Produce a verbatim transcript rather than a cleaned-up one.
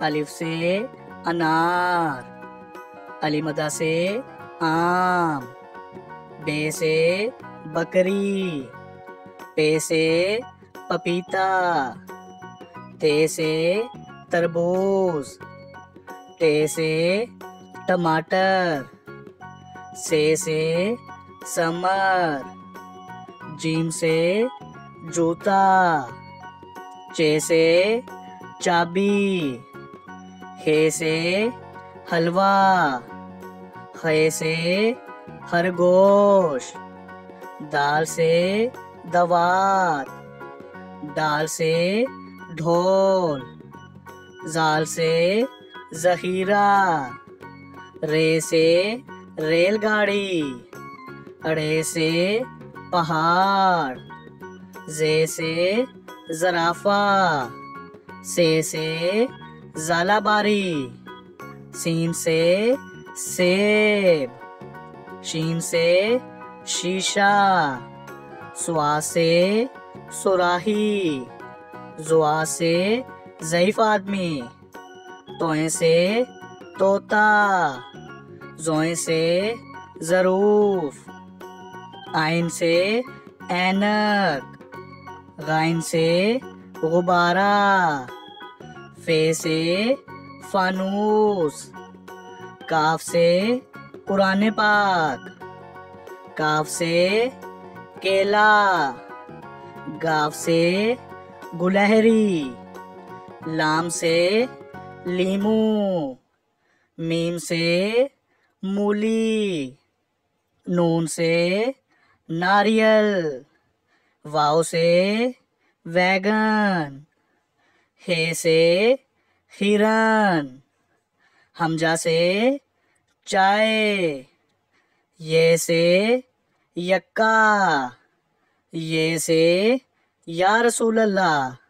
अलिफ से अनार, अली मदा से आम, बे से बकरी, पे से पपीता, ते से तरबूज, टे से टमाटर, से से समर, जीम से जूता, चे से चाबी, हे से हलवा, खे से खरगोश, दाल से दवात, दाल से ढोल, जाल से जहीरा, रे से रेलगाड़ी, अड़े से पहाड़, जे से जराफा, से से जालाबारी, सीन से सेब, शीन से शीशा, सुआ से सुराही, जुआ से ज़ईफ आदमी, तोए से तोता, जोए से ज़रूफ, आइन से ऐनक, गाइन से गुब्बारा, फे से फानूस, काफ से कुरान पाक, काफ से केला, गाफ से गुलहरी, लाम से लीमू, मीम से मूली, नून से नारियल, वाव से वैगन, हे से हिरन, हमजा से चाय, ये से यक्का, ये से या रसूल अल्लाह।